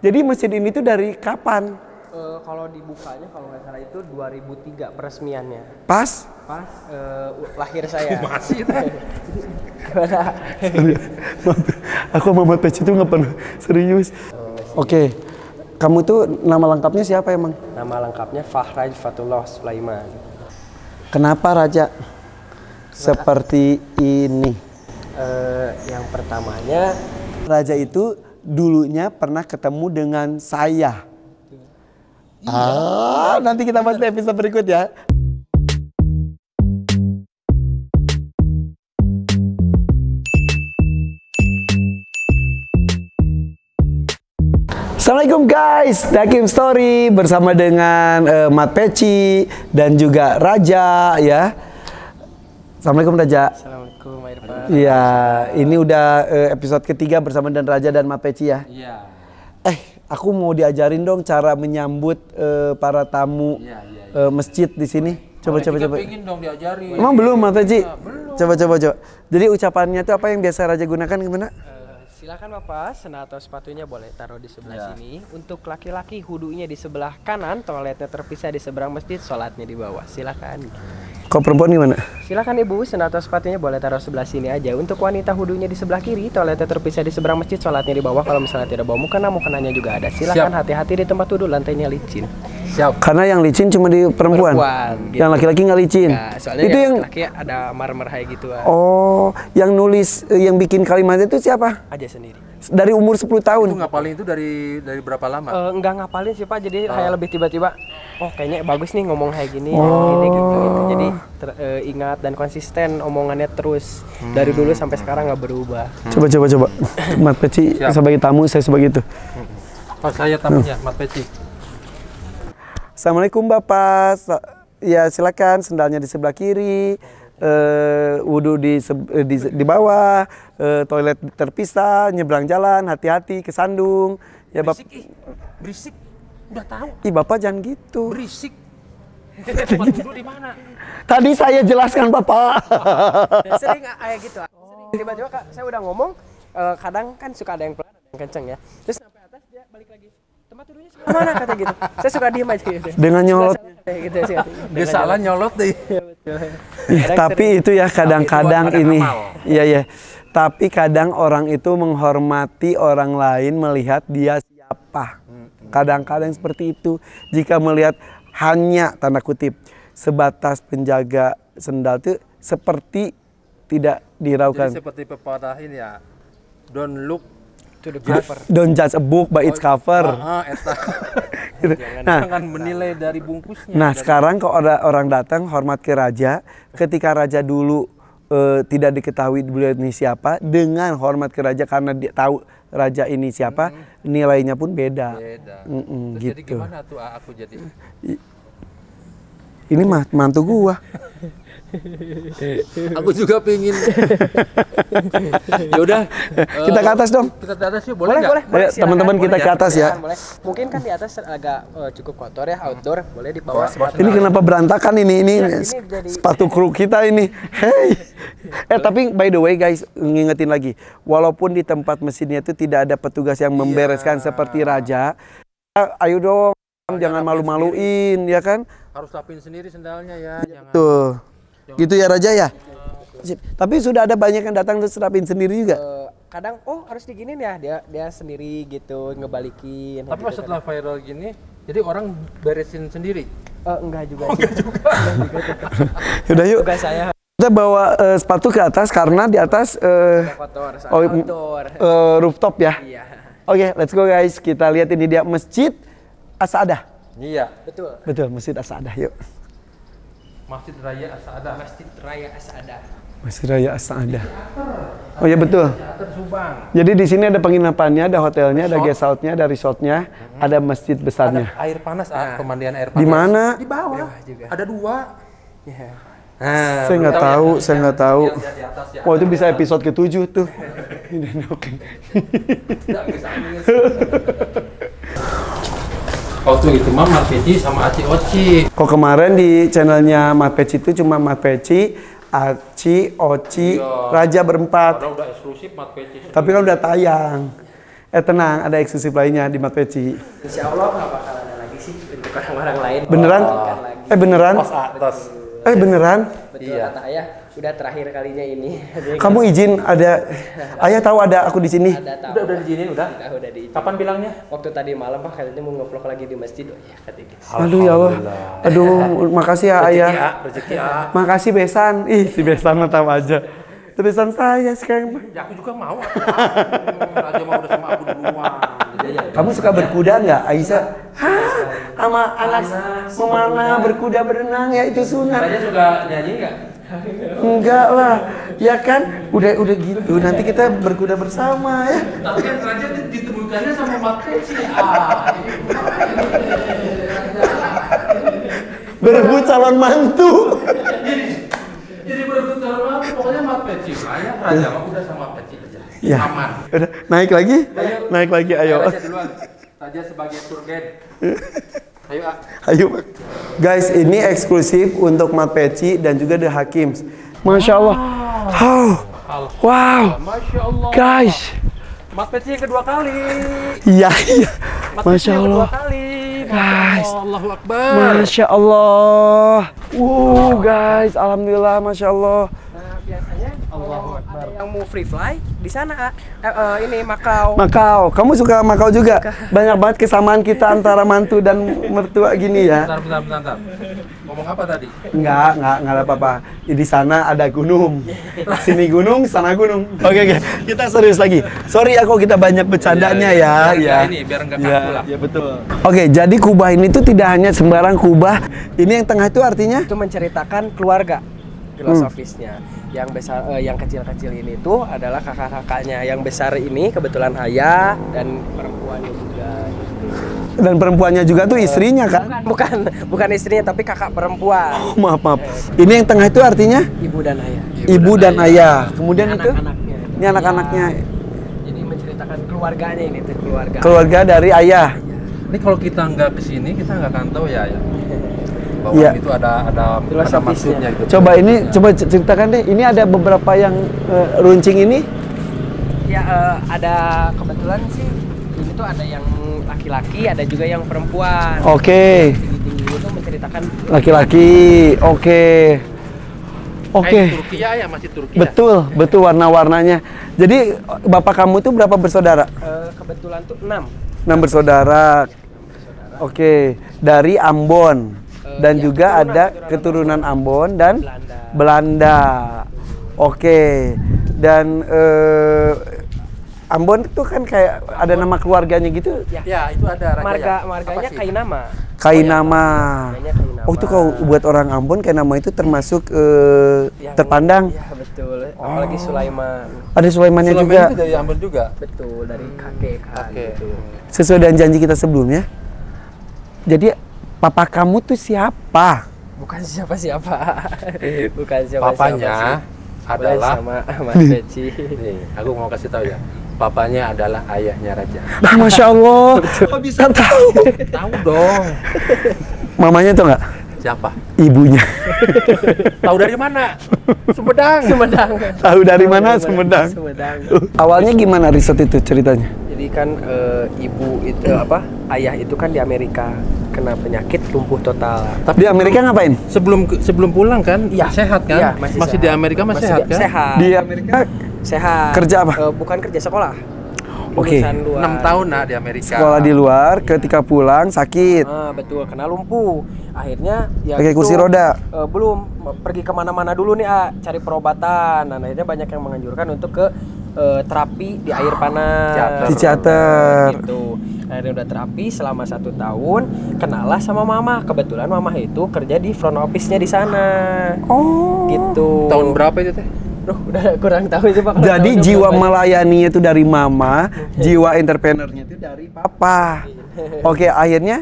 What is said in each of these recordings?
Jadi masjid ini tuh dari kapan? Kalau dibukanya kalau nggak salah itu 2003 peresmiannya. Pas Lahir saya. Masih itu. Aku sama Mat Peci tuh nggak pernah serius. Oke, kamu tuh nama lengkapnya siapa emang? Nama lengkapnya Fahraj Fatullah Sulaiman. Kenapa Raja seperti ini? Yang pertamanya Raja itu dulunya pernah ketemu dengan saya. Nanti kita bahas di episode berikut ya. Assalamualaikum guys, Dakim Story bersama dengan Mat Peci dan juga Raja ya. Assalamualaikum Raja. Assalamualaikum Irfan. Iya, ini udah episode ketiga bersama dan Raja dan Mat Peci ya. Iya. Aku mau diajarin dong cara menyambut para tamu masjid di sini. Coba. Pengen dong diajari. Emang belum Mat Peci? Belum. Coba. Jadi ucapannya tuh apa yang biasa Raja gunakan gimana? Silakan Bapak, sendal atau sepatunya boleh taruh di sebelah sini. Untuk laki-laki hudunya di sebelah kanan, toiletnya terpisah di seberang masjid, sholatnya di bawah. Silakan. Kok perempuan gimana? Silakan Ibu, sendal atau sepatunya boleh taruh sebelah sini aja. Untuk wanita hudunya di sebelah kiri, toiletnya terpisah di seberang masjid, sholatnya di bawah. Kalau misalnya tidak bawa mukena, mukenanya juga ada. Silakan hati-hati di tempat wudhu, lantainya licin. Siap. Karena yang licin cuma di perempuan. Gitu. Yang laki-laki nggak licin. Nah, soalnya itu yang laki ada marmer kayak gitu. Oh, yang nulis, yang bikin kalimat itu siapa? Aja sendiri. Dari umur 10 tahun. Itu ngapalin itu dari berapa lama? Enggak ngapalin sih Pak, jadi kayak lebih tiba-tiba oh kayaknya bagus nih ngomong kayak gini, gini gitu. Jadi ingat dan konsisten omongannya terus dari dulu sampai sekarang nggak berubah. Coba. Mat Peci sebagai tamu, saya sebagai itu. Oh, saya tamunya, Mat Peci. Assalamualaikum Bapak. Ya silakan, sendalnya di sebelah kiri. Wudhu di bawah, toilet terpisah, nyebrang jalan, hati-hati kesandung. Ya Bapak. Berisik. Udah tahu. Ih Bapak jangan gitu. Berisik. Tempat wudhu di mana? Tadi saya jelaskan Bapak. Sering kayak gitu. Tiba-tiba saya udah ngomong, kadang kan suka ada yang pelan, ada yang kenceng ya. Terus sampai atas dia balik lagi. Tempat wudhunya sebelah mana kata gitu. Saya suka diem aja gitu. Dengan nyolot. Gitu sih. Dia salah nyolot deh. Tapi itu ya kadang-kadang ini. Iya. Tapi kadang orang itu menghormati orang lain melihat dia siapa. Kadang-kadang seperti itu. Jika melihat hanya tanda kutip sebatas penjaga sendal itu seperti tidak diraukan. Jadi seperti pepatah ini ya. Don't look to the cover. Don't judge a book by its cover. Jangan menilai dari bungkusnya. Nah, sekarang kalau orang datang hormat ke raja, ketika raja dulu tidak diketahui beliau ini siapa, dengan hormat ke raja karena dia tahu raja ini siapa, nilainya pun beda. Terus gitu. Jadi gimana tuh aku jadi? Ini mantu gua. Aku juga pengen. Ya udah, kita ke atas dong. Kita ke atas yuk, boleh nggak? Ayo, teman-teman kita ke atas ya. Boleh. Mungkin kan di atas agak cukup kotor ya, outdoor. Boleh di bawah. Ini kenapa berantakan ini sepatu kru kita ini. Hey. Tapi by the way guys, ngingetin lagi, walaupun di tempat mesinnya itu tidak ada petugas yang membereskan seperti raja, ayo dong, jangan malu-maluin ya kan? Harus rapin sendiri sendalnya ya. Tuh. Gitu ya Raja ya? Tapi sudah ada banyak yang datang terus rapin sendiri juga? Kadang harus diginin ya, dia sendiri gitu ngebalikin. Tapi gitu, setelah viral gini, jadi orang beresin sendiri? Enggak juga. Udah yuk. Tugas saya. Kita bawa sepatu ke atas karena di atas kotor, outdoor. Rooftop ya? Iya. Oke, let's go guys. Kita lihat ini dia Masjid As-Saadah. Iya. Betul, Masjid As-Saadah yuk. Masjid Raya As-Saadah. Masjid Raya As-Saadah. Masjid Raya As-Saadah. Oh ya betul. Subang. Jadi di sini ada penginapannya, ada hotelnya, ada guest house-nya, ada resort-nya, ada masjid besarnya. Ada air panas, pemandian air panas. Di mana? Di bawah. Juga. Ada 2. Ya. Saya nggak tahu, saya nggak tahu. Di atas ya. Oh itu bisa episode ke-7 tuh. Waktu itu mah Mat Peci sama Aci Oci. Kok kemarin di channelnya Mat Peci itu cuma Mat Peci, Aci, Oci, Raja berempat. Padahal udah eksklusif Mat Peci. Tapi kan udah tayang. Tenang, ada eksklusif lainnya di Mat Peci. Insya Allah nggak bakal ada lagi sih untuk orang lain. Beneran? Beneran? Beneran? Betul kata ayah, udah terakhir kalinya ini. Kamu izin ada, ayah tahu ada aku di sini. Udah diizinin udah. Udah diizin. Kapan bilangnya? Waktu tadi malam Pak katanya mau nge-vlog lagi di masjid. Oh iya kata gitu. Aduh ya Allah. Aduh, makasih ya ayah. Rezeki ya. Makasih Besan. Ih, si Besan mah tahu aja. Itu Besan saya sekarang. Ya aku juga mau. Raja mau udah sama aku duluan. Kamu suka berkuda nggak, Aisyah? Hah? Sama anak memana berkuda berenang ya itu sunat. Raja suka nyanyi nggak? Enggak lah, ya kan? Udah gitu. Nanti kita berkuda bersama ya. Tapi kan Raja ditemukannya sama Mat Peci. Berebut calon mantu. Jadi berebut calon pokoknya Mat Peci. Raja mah udah sama Peci aja. Ya. Aman. Udah, naik lagi? Naik lagi, ayo. Raja duluan. Raja sebagai tour guide. Ayo, Ayo. Guys, ini eksklusif untuk Mat Peci dan juga The Hakims. Masya Allah. Wow. Masya Allah. Guys. Mat Peci yang kedua kali. Iya. Masya Masya Allah. kali. Guys. Allahu Akbar. Masya Allah. Guys. Alhamdulillah. Masya Allah. Nah biasanya kalau ada yang mau free fly di sana ini Makau. Makau. Kamu suka Makau juga? Banyak banget kesamaan kita antara mantu dan mertua gini ya. Bentar. Ngomong apa tadi? Enggak ada apa-apa. Di sana ada gunung. Sini gunung, sana gunung. Oke. Kita serius lagi. Sorry aku kita banyak bercandanya ya. Biar enggak kaku lah. Ya betul. Oke, jadi kubah ini tuh tidak hanya sembarang kubah. Ini yang tengah itu artinya Itu menceritakan keluarga filosofisnya. Yang besar, yang kecil-kecil ini tuh adalah kakak-kakaknya. Yang besar ini kebetulan ayah dan perempuannya juga. dan perempuannya juga tuh istrinya kan? Bukan istrinya tapi kakak perempuan. Maaf. Ini yang tengah itu artinya Ibu dan ayah. ibu dan ayah. Kemudian itu Anak-anaknya. ini anak-anaknya. Jadi menceritakan keluarganya ini tuh keluarga. Keluarga dari ayah. Ini kalau kita nggak kesini kita nggak akan tahu ya. Bahwa Iya. itu ada maksudnya gitu. Coba ceritakan deh. Ini ada beberapa yang runcing ini. Ya ada kebetulan sih ini tuh ada yang laki-laki, ada juga yang perempuan. Oke. Tinggi-tinggi itu menceritakan Laki-laki. Oke. Kayak Turki ya masih Turki. Betul warna-warnanya. Jadi bapak kamu tuh berapa bersaudara? kebetulan tuh 6. 6 bersaudara. Oke, dari Ambon dan juga ada keturunan Ambon dan Belanda. Oke. Dan Ambon itu kan kayak ada nama keluarganya gitu. Ya, itu ada raja. Marganya Kainama. Kainama. Oh, itu kalau buat orang Ambon Kainama itu termasuk terpandang. Iya, betul. Apalagi Sulaiman. Ada Sulaimannya juga. Itu dari Ambon juga. Betul, dari kakek gitu. Sesuai dengan janji kita sebelumnya. Jadi papa kamu tuh siapa? Bukan siapa-siapa. Bukan siapa-siapa. Papanya adalah sama Mas Peci. Nih, aku mau kasih tahu ya. Papanya adalah ayahnya raja. Masya Allah. Kok bisa tahu? Tahu dong. Mamanya tuh nggak? Siapa? Ibunya. Tahu dari mana? Sumedang. Tahu dari mana? Sumedang. Awalnya gimana riset itu ceritanya? Jadi kan ibu itu ayah itu kan di Amerika kena penyakit lumpuh total. Tapi di Amerika ngapain? Sebelum pulang kan Iya. sehat kan? Iya, masih di Amerika masih sehat kan? Sehat. Di Amerika Sehat. Kerja apa? Bukan kerja, sekolah. Oke. Lulusan luar. 6 tahun di Amerika. sekolah di luar, ketika pulang sakit. Betul, kena lumpuh. Akhirnya ya Pakai kursi roda. Belum, pergi kemana-mana dulu nih cari perobatan. Dan akhirnya banyak yang menganjurkan untuk ke terapi di air panas. Di Ciater. Gitu. Akhirnya udah terapi selama 1 tahun, kenalah sama mama. Kebetulan mama itu kerja di front office-nya di sana. Oh. Gitu. Tahun berapa itu teh? Udah kurang tahu itu Pak. Jadi jiwa melayaninya itu dari mama, jiwa entrepreneurnya itu dari papa. Oke, akhirnya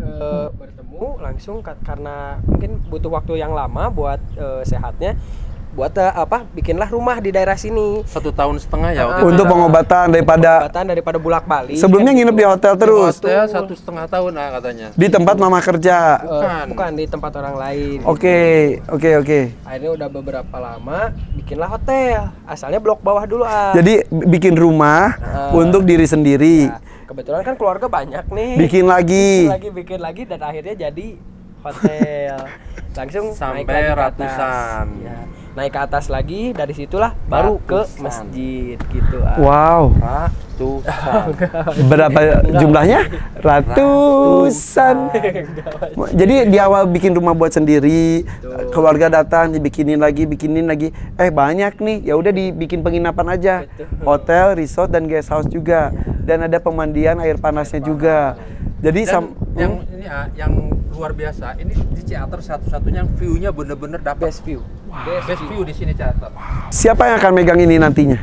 bertemu langsung karena mungkin butuh waktu yang lama buat sehatnya. buat bikinlah rumah di daerah sini. 1,5 tahun ya waktu itu. Untuk pengobatan daripada bulak-balik. Sebelumnya nginep di hotel terus. Hotel 1,5 tahun katanya. Di tempat mama kerja. Bukan di tempat orang lain. Oke. Akhirnya udah beberapa lama bikinlah hotel. Asalnya blok bawah dulu. Jadi bikin rumah untuk diri sendiri. Ya, kebetulan kan keluarga banyak nih. Bikin lagi Dan akhirnya jadi hotel. Langsung sampai naik lagi ke atas. ratusan. Ya, naik ke atas lagi, dari situlah baru ke masjid gitu. Wow. Ratusan. Berapa jumlahnya? Ratusan. Jadi di awal bikin rumah buat sendiri, keluarga datang dibikinin lagi. Banyak nih. Ya udah dibikin penginapan aja. Hotel, resort dan guest house juga. Dan ada pemandian air panasnya juga. Jadi yang luar biasa, ini di Ciater satu-satunya yang view-nya bener-bener dapat. Best view. Best view di sini Ciater. siapa yang akan megang ini nantinya?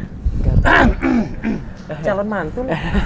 Calon mantu.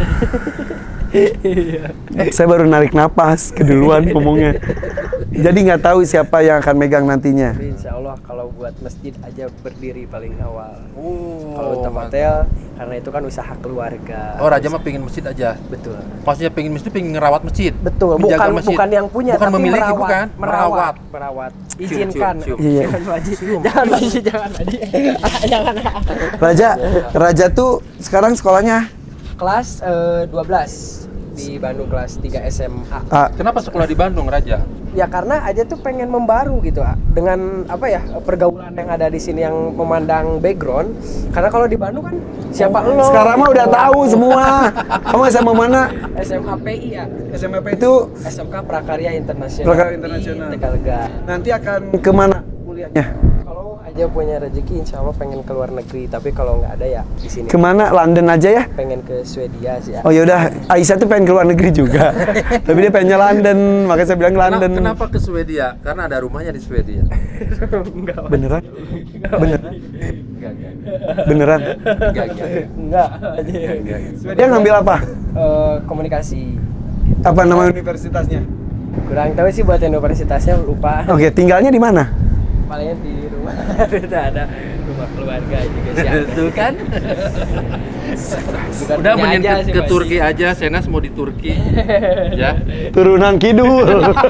Saya baru narik napas keduluan ngomongnya. Jadi nggak tahu siapa yang akan megang nantinya. Tapi insya Allah kalau buat masjid aja berdiri paling awal. Oh, Kalau untuk hotel, karena itu kan usaha keluarga. Oh, Raja mah pengen masjid aja. Betul. Maksudnya pengen masjid, pengen ngerawat masjid. Betul. Menjaga masjid. Bukan yang punya, bukan tapi memiliki, merawat. bukan? Merawat. Izinkan. Cium. Iya. Jangan jangan. Raja tuh sekarang sekolahnya Kelas 12 di Bandung, kelas 3 SMA. Kenapa sekolah di Bandung, Raja? Ya karena aja tuh pengen membaru gitu, dengan pergaulan yang ada di sini yang memandang background. Karena kalau di Bandung kan siapa lo? Sekarang mah udah tahu semua. Kamu SMA mana? SMA PI ya. SMA PI itu SMK Prakarya Internasional. Prakarya Internasional. Di Tegalega. nanti akan kemana kuliahnya? Kalau aja punya rezeki, insya Allah pengen ke luar negeri. Tapi kalau nggak ada ya di sini. Kemana? London aja ya? Pengen ke Swedia sih ya. Oh yaudah, Aisyah tuh pengen ke luar negeri juga. Tapi dia pengennya London, makanya saya bilang London. Kenapa ke Swedia? Karena ada rumahnya di Swedia. Beneran? Enggak. Dia ngambil apa? Komunikasi. Apa nama universitasnya? Kurang tahu sih buat universitasnya, lupa. Oke, tinggalnya di mana? Palingnya di rumah. ada rumah keluarga juga sih. Tuh kan? Udah mending ke Turki aja, Senas mau di Turki. Ya. Turunan kidul.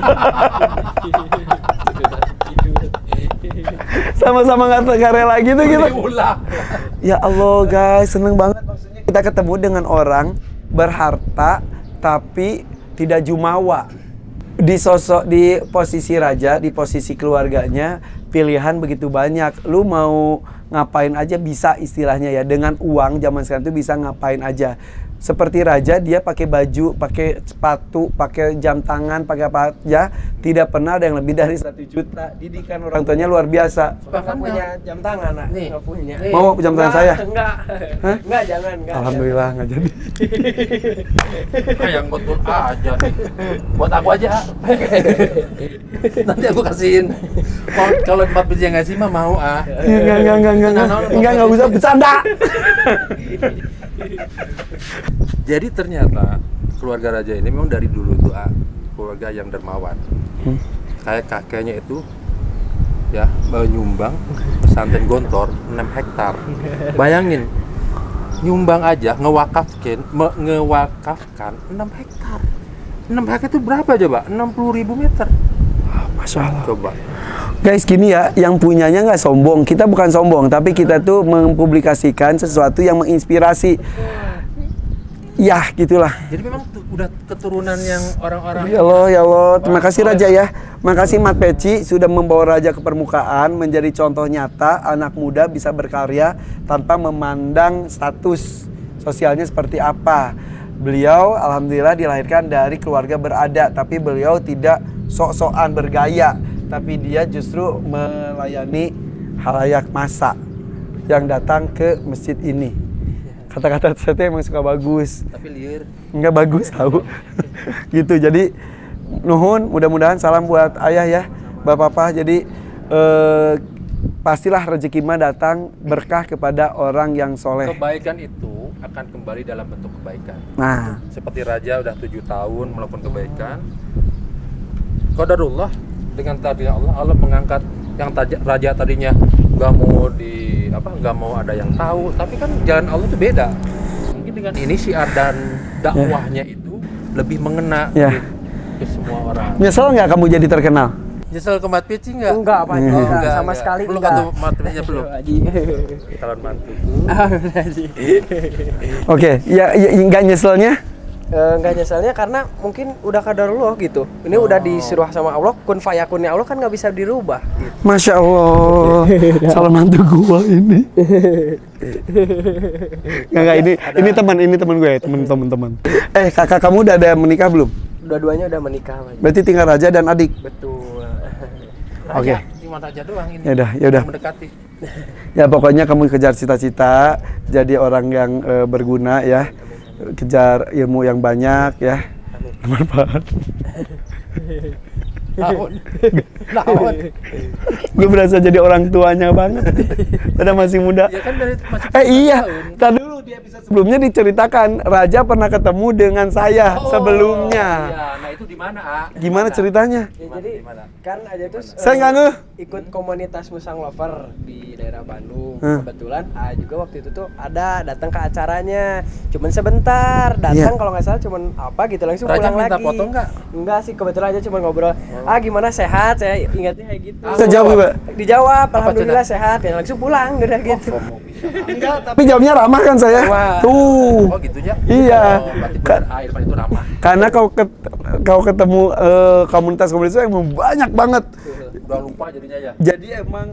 Sama-sama nggak rela gitu. Ya Allah guys, seneng banget maksudnya kita ketemu dengan orang berharta tapi tidak jumawa. Di posisi raja, di posisi keluarganya, pilihan begitu banyak. Lu mau ngapain aja bisa istilahnya ya. Dengan uang zaman sekarang itu bisa ngapain aja. Seperti raja, dia pakai baju, pakai sepatu, pakai jam tangan, pakai apa aja. Tidak pernah ada yang lebih dari 1 juta. Didikan orang tuanya luar biasa. Bahkan punya jam tangan, nak. Nih. Nggak punya. Mau jam tangan saya? Enggak. Hah? Enggak, jangan. Alhamdulillah nggak jadi. Yang betul aja. Buat aku aja. Nanti aku kasihin. Kalau 4 biji yang ngasih mah mau Enggak usah bercanda. Jadi ternyata keluarga raja ini memang dari dulu tuh keluarga yang dermawan. Kayak kakeknya itu ya menyumbang pesantren Gontor 6 hektar. Bayangin, nyumbang aja ngewakafkan 6 hektar. 6 hektar itu berapa coba? 60.000 meter. Masya Allah. Coba. Guys, gini ya, yang punyanya nggak sombong. Kita bukan sombong, tapi kita tuh mempublikasikan sesuatu yang menginspirasi. Ya, gitulah. Jadi memang udah keturunan yang orang-orang. Ya Allah. Terima kasih Raja ya. Makasih Mat Peci sudah membawa Raja ke permukaan, menjadi contoh nyata anak muda bisa berkarya tanpa memandang status sosialnya seperti apa. Beliau alhamdulillah dilahirkan dari keluarga berada, tapi beliau tidak sok-sokan bergaya, tapi dia justru melayani halayak massa yang datang ke masjid ini. Kata-kata saya tuh emang suka bagus. Tapi liar. Enggak bagus tahu. Gitu. Jadi nuhun, mudah-mudahan salam buat ayah ya, bapak-bapak. Jadi pastilah rezeki mah datang berkah kepada orang yang soleh. Kebaikan itu akan kembali dalam bentuk kebaikan. Nah, Seperti Raja udah 7 tahun melakukan kebaikan. Qadarullah dengan takdir Allah mengangkat yang Raja tadinya nggak mau ada yang tahu. Tapi kan jalan Allah itu beda. Mungkin dengan ini syiar dan dakwahnya itu lebih mengena ke semua orang. Nyesel nggak kamu jadi terkenal? Nyesel ke Mat Peci nggak? Enggak, Pak. Enggak, Sama sekali belum enggak. ketemu Mat Peci belum. Calon mantuku. Oke, ya nggak nyeselnya? Enggak nyeselnya karena mungkin udah kadarullah gitu. Ini udah disuruh sama Allah, kun fayakunnya Allah kan nggak bisa dirubah. Gitu. Masya Allah, calon mantu gua ini. Nggak, ini teman gue, teman-teman. Kakak kamu udah ada menikah belum? Dua-duanya udah menikah. Berarti tinggal Raja dan adik. Betul. Oke. Cuma Raja doang ini. Ya udah. Mendekati. Ya pokoknya kamu kejar cita-cita, jadi orang yang berguna ya. Kejar ilmu yang banyak ya. Bermanfaat. Naon. Gue berasa jadi orang tuanya banget. Padahal masih muda. Ya kan dari masih Iya. Tadi dulu di episode sebelumnya diceritakan Raja pernah ketemu dengan saya sebelumnya. Iya, nah itu di mana, A? Gimana ceritanya? Ya, jadi kan aja tuh Saya nggak ngeh. ikut komunitas Musang Lover di daerah Bandung. Kebetulan A juga waktu itu tuh ada datang ke acaranya. Cuman sebentar, datang kalau nggak salah cuman apa gitu langsung Raja pulang minta lagi. foto nggak? Enggak sih, kebetulan aja cuma ngobrol. Gimana sehat? Saya ingatnya kayak gitu. Saya jawab, Mbak. Dijawab, alhamdulillah sehat. Ya langsung pulang udah gitu. Enggak, tapi jawabnya ramah kan saya. Ramah. Tuh. Oh gitu ya? Iya. Berarti benar Irfan itu ramah. Karena kau ketemu komunitas-komunitas yang banyak banget. Udah lupa jadinya ya. Jadi emang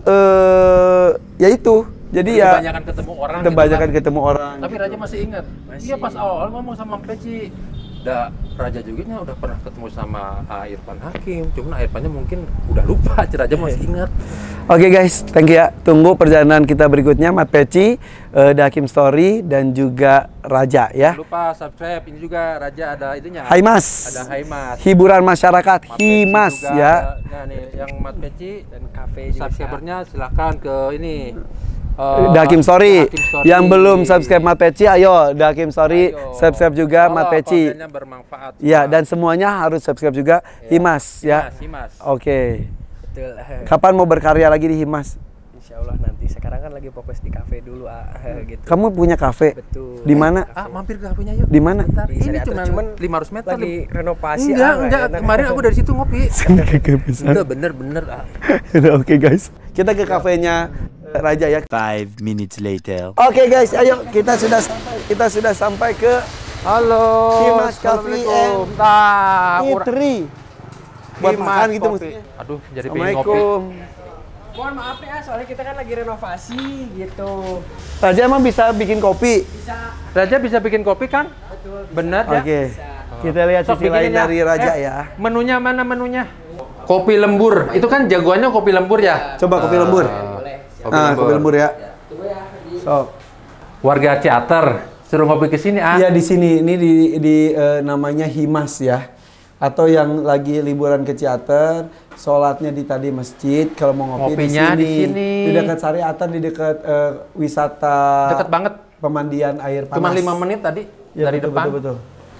ya itu. Jadi ya Kebanyakan ketemu orang. kebanyakan gitu kan. ketemu orang. Tapi Raja masih ingat. Iya pas awal ngomong sama Peci. Raja juga udah pernah ketemu sama Irfan Hakim. Cuman Irfannya mungkin udah lupa. Raja masih ingat. Oke guys, thank you ya. Tunggu perjalanan kita berikutnya, Mat Peci, The Hakim Story, dan juga Raja ya. Jangan lupa subscribe. Ini juga Raja ada itunya. Hai Mas. Ada Hai Mas. Hiburan masyarakat, Mat Peci Himas juga ya. ada. Nah nih yang Mat Peci Dan kafe juga. subscribernya silahkan ke ini. The Hakim Story. The Hakim Story. Yang belum subscribe Mat Peci, ayo The Hakim Story, Ayo. subscribe juga Mat Peci. Kontennya bermanfaat. Ya, dan semuanya harus subscribe juga Himas ya. Himas. Oke. Betul. Kapan mau berkarya lagi di Himas? Insya Allah nanti. Sekarang kan lagi fokus di kafe dulu gitu. Kamu punya kafe? Betul. di mana? Mampir ke kafenya yuk. Di mana? Bentar. Di Ini Syariatul, cuman cuman 500 meter. lagi renovasi. Enggak. enak. Kemarin aku dari situ ngopi. Kagak bisa. Enggak bener. Oke guys, kita ke kafenya Raja ya. 5 minutes later. Oke guys, ayo kita sudah sampai ke Halo. Himas Coffee and Eatery. Buat makan gitu mestinya. Aduh, jadi pengen ngopi. Assalamualaikum. Mohon maaf ya, soalnya kita kan lagi renovasi gitu. Raja emang bisa bikin kopi? Bisa. Raja bisa bikin kopi kan? Betul. Bener ya? Oke. Kita lihat Sok sisi lain bikinin ya. dari Raja ya. Menunya mana menunya? Kopi lembur. Itu kan jagoannya kopi lembur ya? Coba kopi lembur. Kopi lembur ya. So. Warga Ciater suruh ngopi ke sini, Iya di sini. Ini di namanya Himas ya. Atau yang lagi liburan ke Ciater, sholatnya di tadi masjid. Kalau mau ngopi Ngopinya di di sini. sini. Di dekat Syariatan, di dekat wisata. Deket banget. Pemandian air panas. Cuma 5 menit tadi Ya, dari betul, depan. Betul.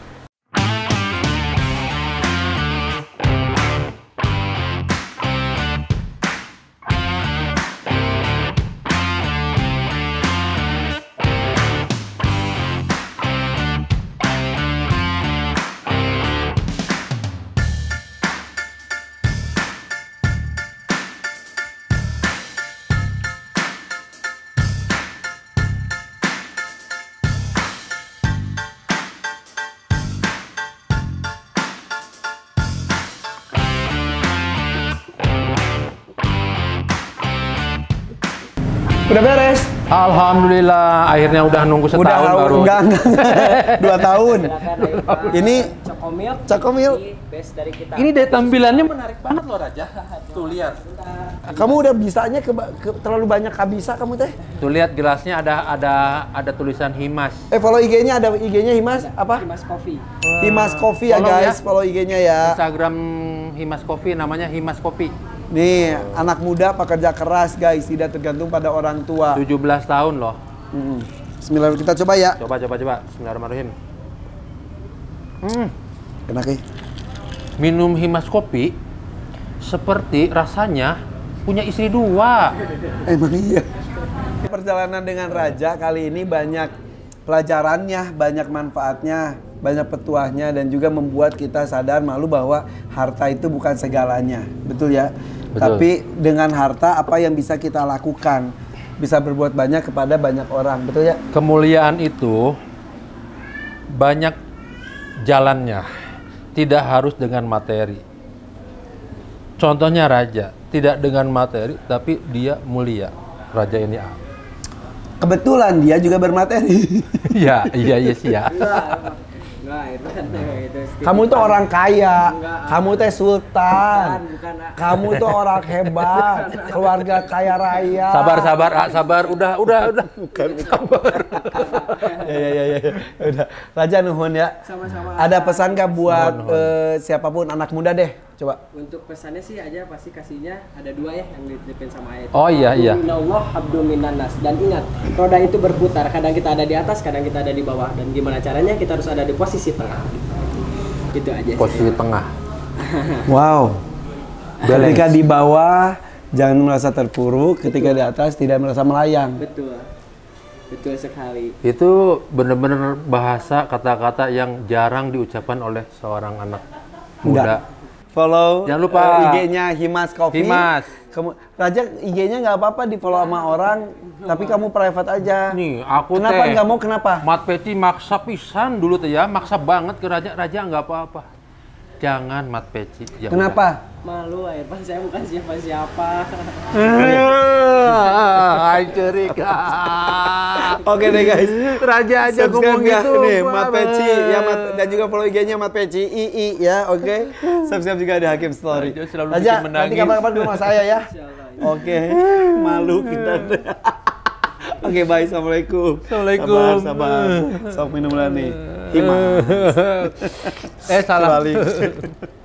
Udah beres? Alhamdulillah, akhirnya udah nunggu setahun baru. Enggak. 2 tahun. Ini Cokomilk. Cokomilk. Ini best dari kita. Ini dari tampilannya menarik banget loh Raja. Tuh lihat. Kamu udah bisanya terlalu banyak kabisa kamu teh? Tuh lihat gelasnya ada tulisan Himas. Follow IG-nya, ada IG-nya Himas apa? Himas Coffee. Himas Coffee ya Follow guys, ya. follow IG-nya ya. Instagram Himas Coffee namanya Himas Coffee. Nih, anak muda pekerja keras guys, tidak tergantung pada orang tua. 17 tahun loh. Bismillah, kita coba ya. Coba. Bismillahirrahmanirrahim. Enak ya? Minum Himas Kopi seperti rasanya punya istri 2. Emang iya. Perjalanan dengan raja kali ini banyak pelajarannya, banyak manfaatnya, banyak petuahnya, dan juga membuat kita sadar malu bahwa harta itu bukan segalanya. Betul ya? Betul. Tapi dengan harta apa yang bisa kita lakukan? Bisa berbuat banyak kepada banyak orang. Betul ya? Kemuliaan itu banyak jalannya, tidak harus dengan materi. Contohnya raja, tidak dengan materi, tapi dia mulia. Raja ini A. Kebetulan dia juga bermateri. Iya sih ya. Kamu tuh orang kaya, Enggak. kamu teh sultan, Bukan. kamu tuh orang hebat, keluarga kaya raya. Sabar, udah. Bukan, sabar. Ya. Udah. Raja nuhun ya. Sama-sama. Ada pesan gak buat siapapun anak muda deh? Coba. Untuk pesannya sih aja pasti kasihnya ada 2 ya yang dititipin sama ayat. Oh iya. Minallah habdu minannas. Dan ingat, roda itu berputar. Kadang kita ada di atas, kadang kita ada di bawah. Dan gimana caranya? Kita harus ada di posisi tengah. Gitu aja. Posisi tengah. Wow. Ketika di bawah jangan merasa terpuruk, ketika di atas tidak merasa melayang. Betul sekali. Itu benar-benar bahasa kata-kata yang jarang diucapkan oleh seorang anak muda. Follow Jangan lupa IG-nya Himas Coffee. Himas. Raja IG-nya nggak apa-apa di follow sama orang, tapi kamu private aja. Nih, aku Kenapa teh nggak mau? Kenapa? Mat Peci maksa pisan dulu tuh ya, maksa banget ke raja nggak apa-apa. Jangan Mat Peci. Ya Kenapa? Malu Irfan, saya bukan siapa-siapa. Hai cerik. Oke deh guys. Raja aja ngomong Subscribe ya, gitu. nih Mat Peci ya, dan juga follow IG-nya Mat Peci II ya, oke. Subscribe juga di Hakim Story. Raja selalu Raja, bikin menangis. nanti kapan-kapan ke rumah saya ya. Oke. Malu kita. Oke, bye. Assalamualaikum. Assalamualaikum. Sabar. Sok minum dulu nih. Himas. Salah. Balik.